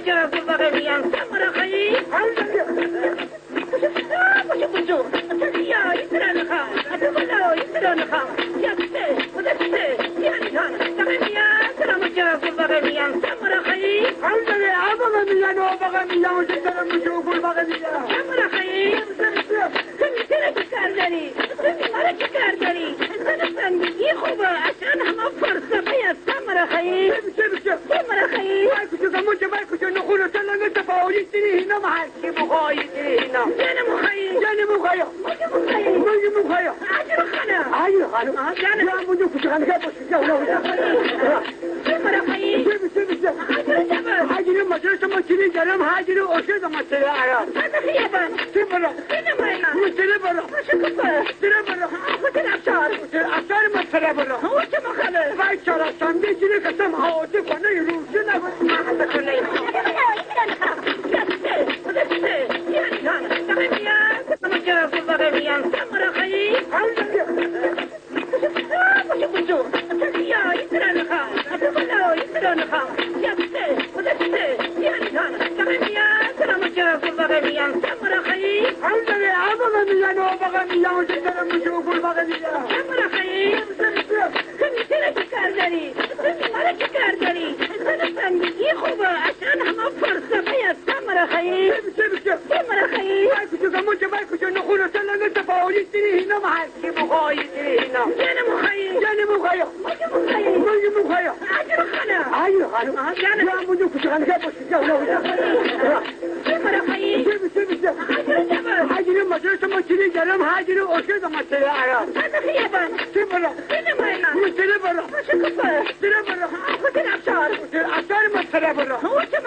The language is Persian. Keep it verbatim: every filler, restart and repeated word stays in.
جا بابا میام سمرا خیلی باشه بجو یا ایترا نخوام اتولا ایترا نخوام یا بسه خدا بسه یعنی کان تقمیا سلام جا بابا میام سمرا خیلی عندي عبغة مليان وبغى مليان وجدنا مشوف والبغى مليان سمرا خیلی سمی ترى كاردني سمی مرا كاردني زنستان بيجي خوبه عشان هم فرصة بيا سمرا خيل سمرا خيل بايكو شو كمان بايكو شو نقول سلا انت فاولي تري هنا معك مخاي تري هنا جانا مخيل جاني مخايا مجي مخيل مجي مخايا عجل خنا عجل خنا جانا يا مجي كنت خنا جاب سمرا خيل سيب سيب سيب عجل جبل عجل ما جرت ما تري جرم هاجر وشد ما تري عرب هذا خيابان سيبرا هنا ماينا وتري برا مش كفر تري برا أخذ الأبشار أبشار ما تري برا هو كم خلل باي شرا سامي جري كسم هاو تكون يروسنا ما حد خلل يا بسي خذ بسي يعني كان تقميا سمرا جا بابا ميام سمرا خيل باشه بجو یا ایترا نخوام اتولا ایترا نخوام یا بسه خدا بسه یعنی کان تقمیا سلام جا بابا میام سمرا خیل عندي عبغة مليان وبغى مليان وجدنا مشوف والبغى مليان سمرا خیل سمی ترى كاردني سمی مرا كاردني زنستان بيجي خوبه عشان هم فرصة بيا سمرا خيل سيب سيب سمرا خيل بايكو شو كمان بايكو شو نقول سلا انت فاولي تري هنا معك مخاي تري هنا جانا مخيل جاني مخايا مجي مخيل مجي مخايا عجل خنا عجل خنا جانا يا مجي كنت خنا جاب سمرا خيل سيب سيب سيب عجل جبل عجل ما جرت ما تري جرم هاجر وشد ما تري عرب هذا خيابان سيبرا هنا ماينا وتري برا مش كفر تري برا أخذ الأبشار أبشار ما تري برا هو كم